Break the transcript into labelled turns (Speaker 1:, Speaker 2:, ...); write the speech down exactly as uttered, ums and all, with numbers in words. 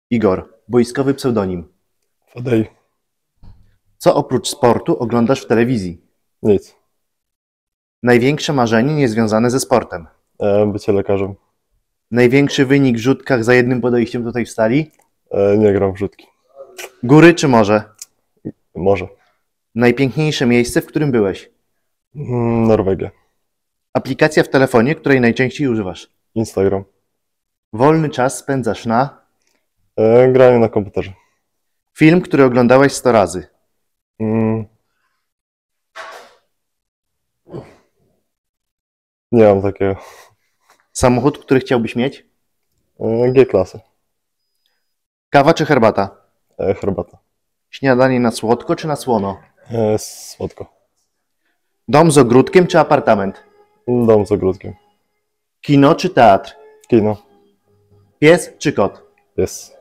Speaker 1: Igor, wojskowy pseudonim.
Speaker 2: Fadej.
Speaker 1: Co oprócz sportu oglądasz w telewizji?
Speaker 2: Nic.
Speaker 1: Największe marzenie niezwiązane ze sportem.
Speaker 2: E, bycie lekarzem.
Speaker 1: Największy wynik w rzutkach za jednym podejściem tutaj w stali?
Speaker 2: E, nie gram w rzutki.
Speaker 1: Góry czy morze?
Speaker 2: Może.
Speaker 1: Najpiękniejsze miejsce, w którym byłeś?
Speaker 2: Mm, Norwegia.
Speaker 1: Aplikacja w telefonie, której najczęściej używasz?
Speaker 2: Instagram.
Speaker 1: Wolny czas spędzasz na?
Speaker 2: E, granie na komputerze.
Speaker 1: Film, który oglądałeś sto razy?
Speaker 2: Mm. Nie mam takiego.
Speaker 1: Samochód, który chciałbyś mieć?
Speaker 2: E, G-klasy.
Speaker 1: Kawa czy herbata?
Speaker 2: E, herbata.
Speaker 1: Śniadanie na słodko czy na słono?
Speaker 2: E, słodko.
Speaker 1: Dom z ogródkiem czy apartament?
Speaker 2: Dom z ogródkiem.
Speaker 1: Kino czy teatr?
Speaker 2: Kino.
Speaker 1: Pies czy kot?
Speaker 2: Jest.